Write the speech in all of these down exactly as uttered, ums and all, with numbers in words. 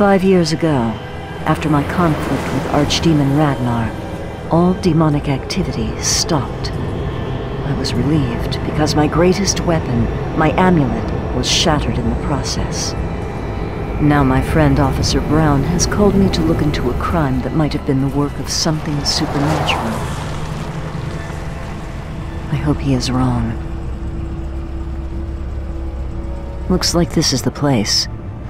Five years ago, after my conflict with Archdemon Ragnar, all demonic activity stopped. I was relieved because my greatest weapon, my amulet, was shattered in the process. Now my friend Officer Brown has called me to look into a crime that might have been the work of something supernatural. I hope he is wrong. Looks like this is the place.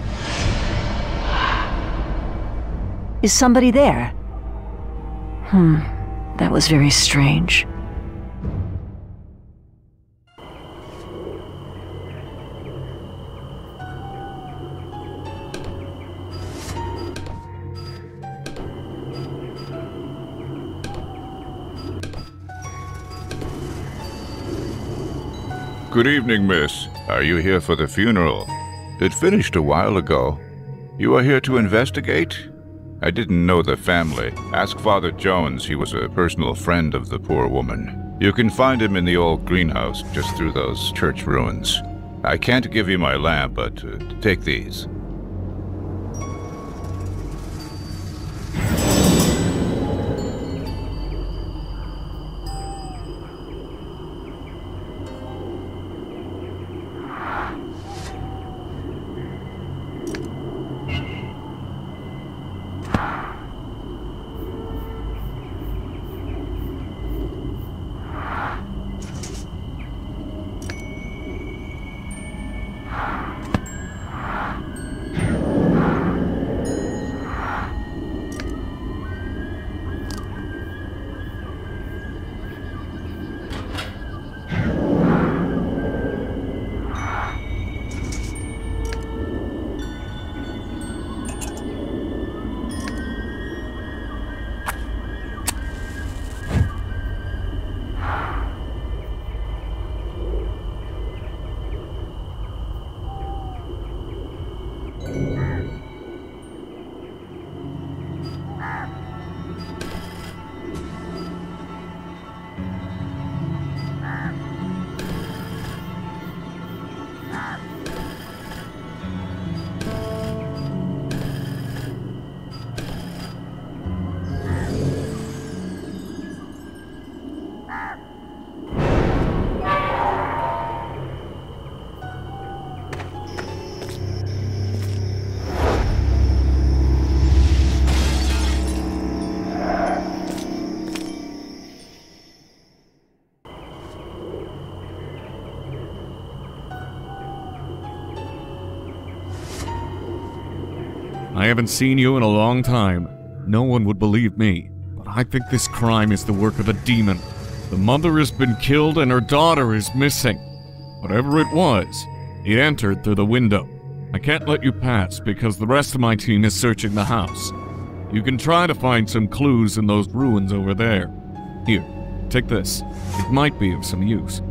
Is somebody there? Hmm, that was very strange. Good evening, miss. Are you here for the funeral? It finished a while ago. You are here to investigate? I didn't know the family. Ask Father Jones. He was a personal friend of the poor woman. You can find him in the old greenhouse just through those church ruins. I can't give you my lamp, but uh, take these. I haven't seen you in a long time. No one would believe me, but I think this crime is the work of a demon. The mother has been killed and her daughter is missing. Whatever it was, it entered through the window. I can't let you pass because the rest of my team is searching the house. You can try to find some clues in those ruins over there. Here, take this. It might be of some use.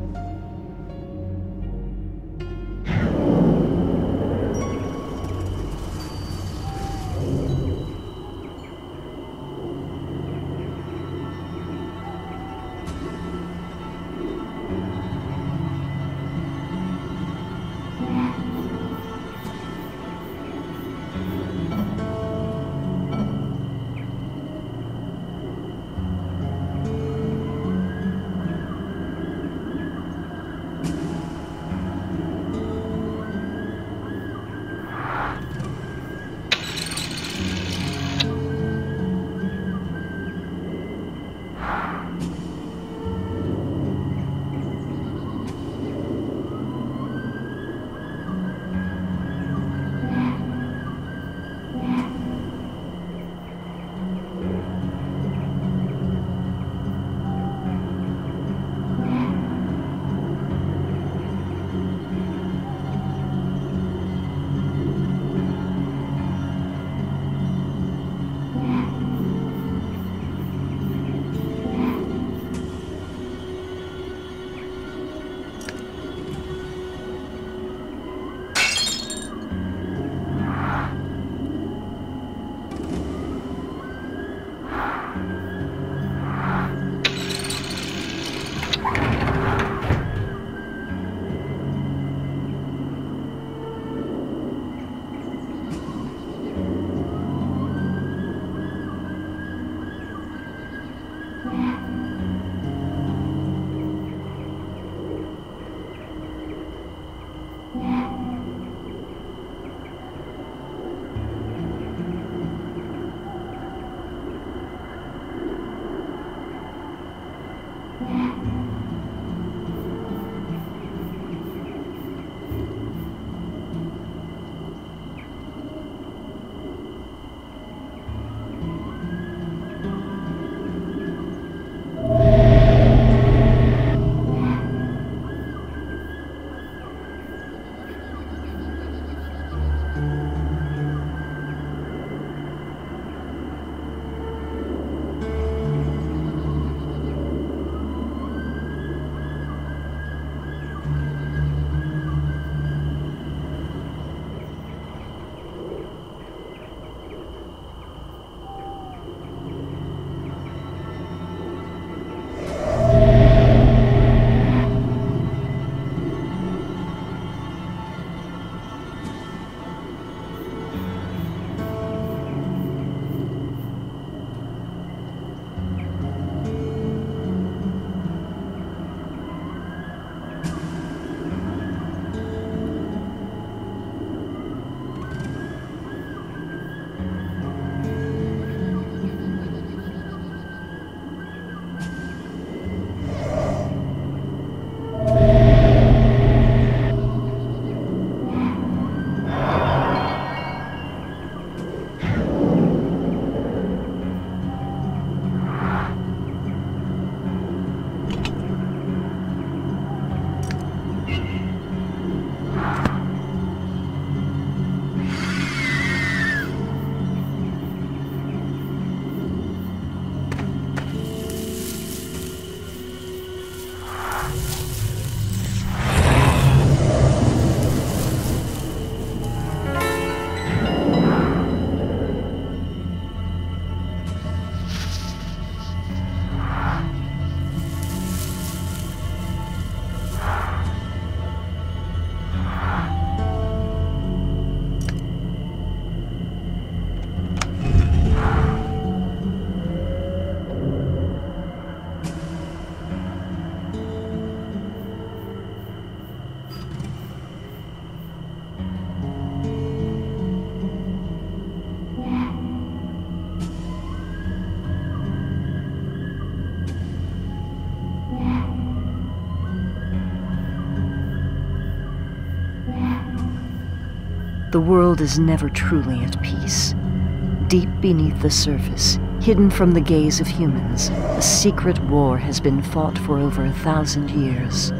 The world is never truly at peace. Deep beneath the surface, hidden from the gaze of humans, a secret war has been fought for over a thousand years.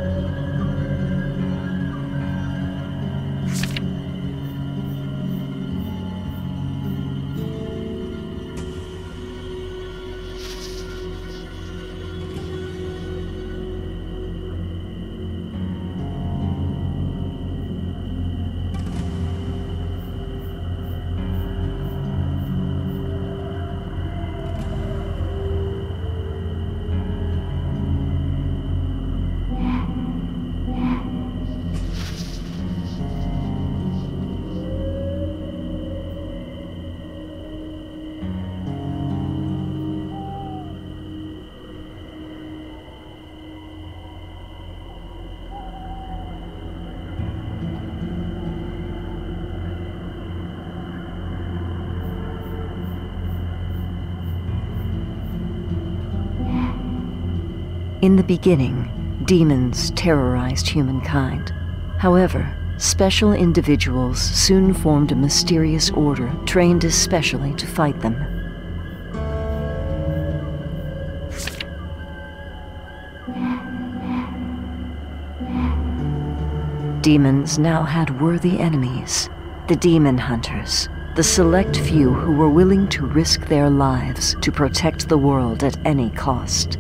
In the beginning, demons terrorized humankind. However, special individuals soon formed a mysterious order trained especially to fight them. Demons now had worthy enemies, the Demon Hunters, the select few who were willing to risk their lives to protect the world at any cost.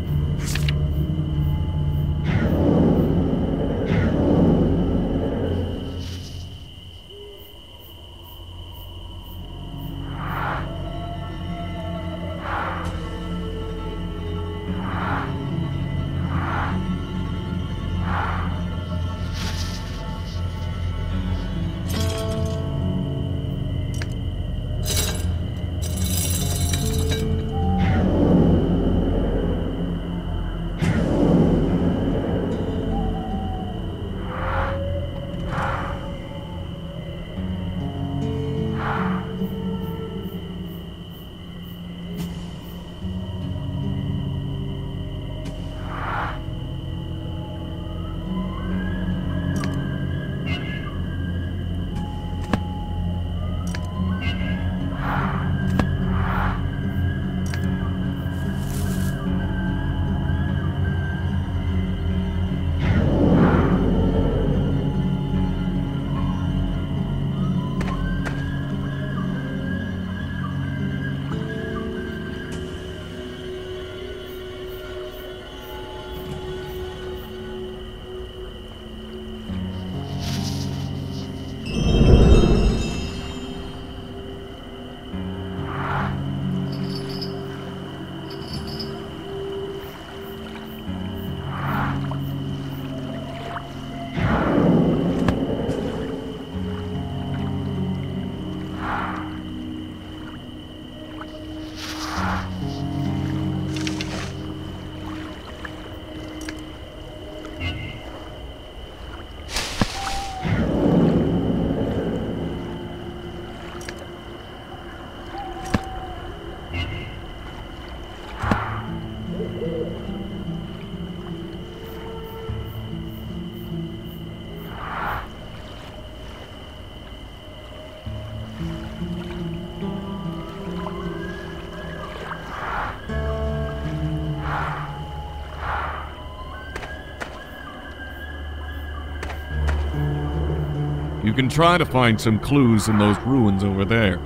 You can try to find some clues in those ruins over there.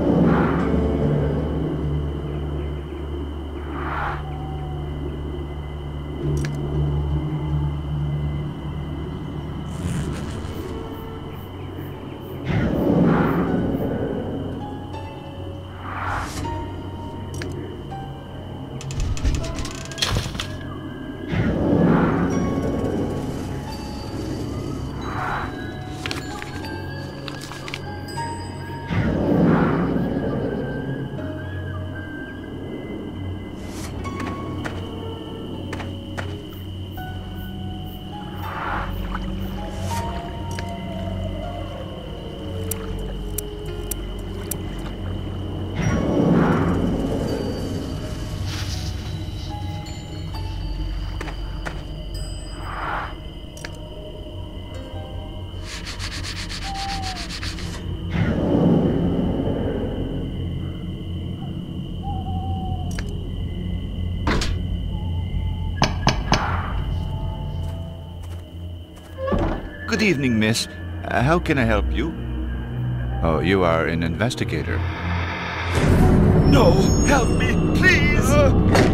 Good evening, miss. Uh, how can I help you? Oh, you are an investigator. No! Help me, please! Uh...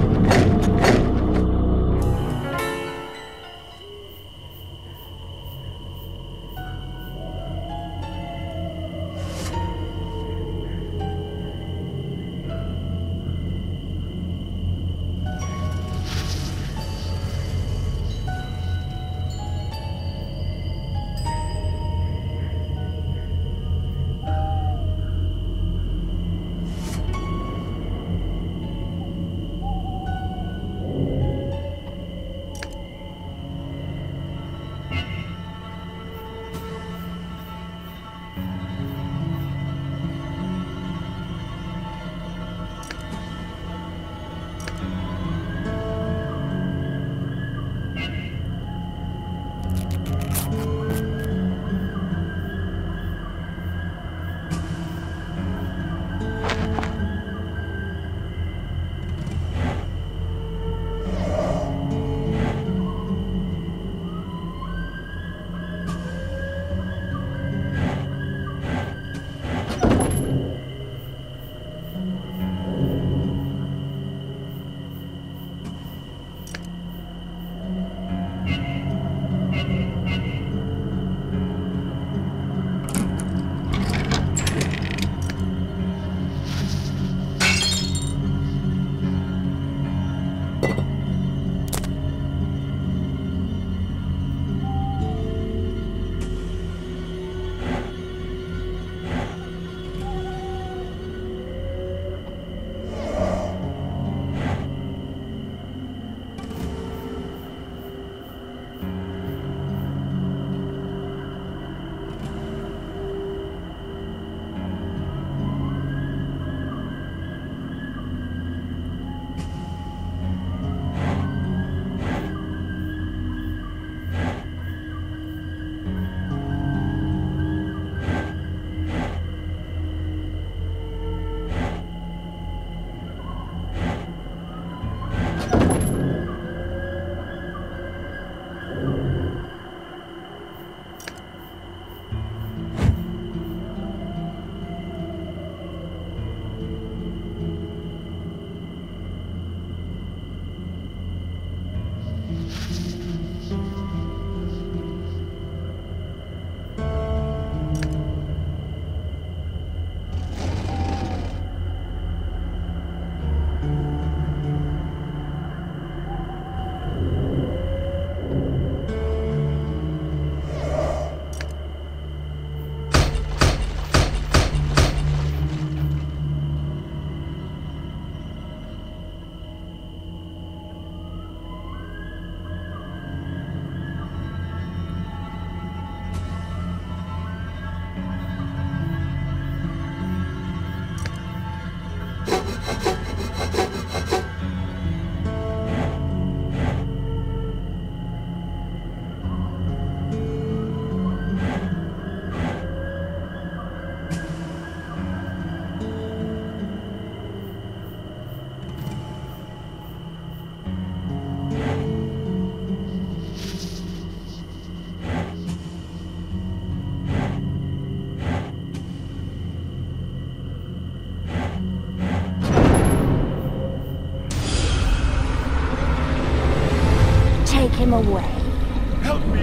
take him away. Help me!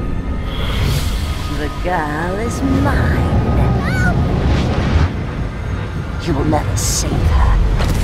The girl is mine. You will never save her.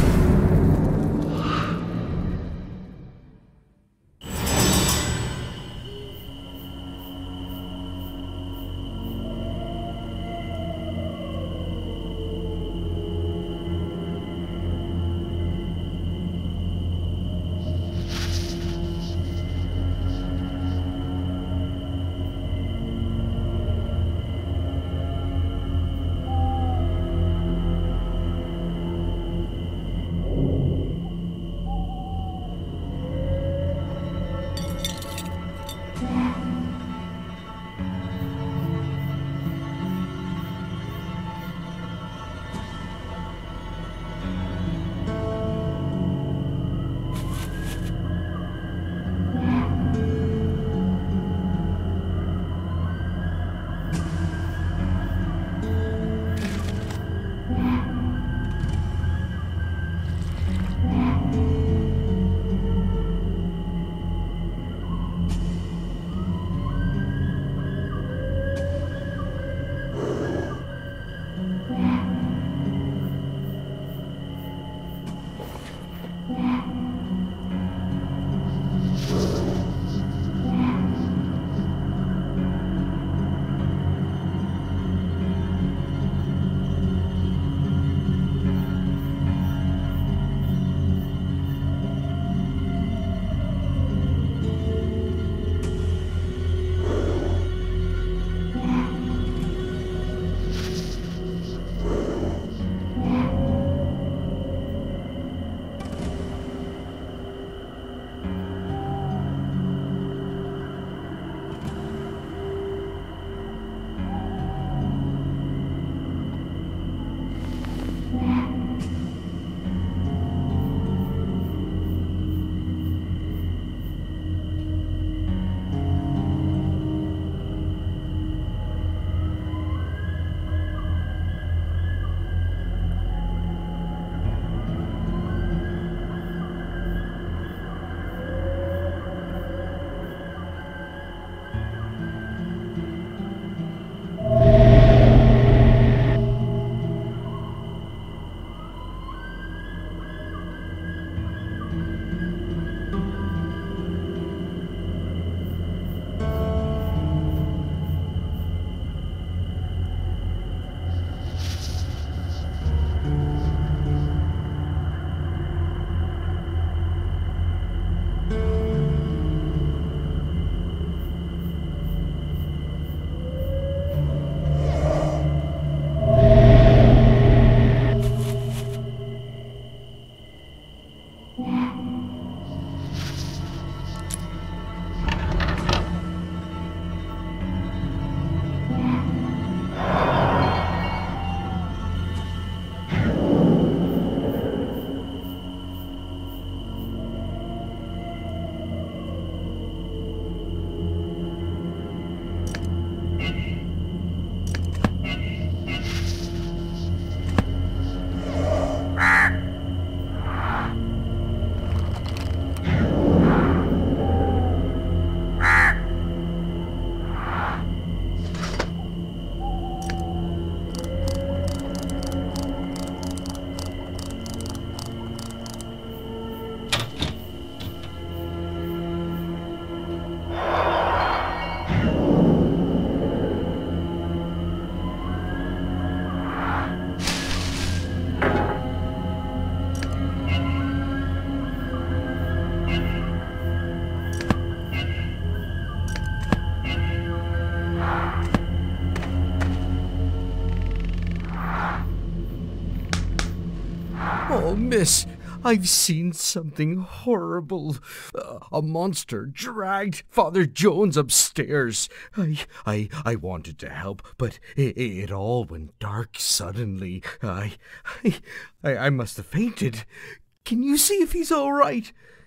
Oh, miss, I've seen something horrible. Uh, a monster dragged Father Jones upstairs. I, I, I wanted to help, but it, it all went dark suddenly. I, I, I must have fainted. Can you see if he's all right?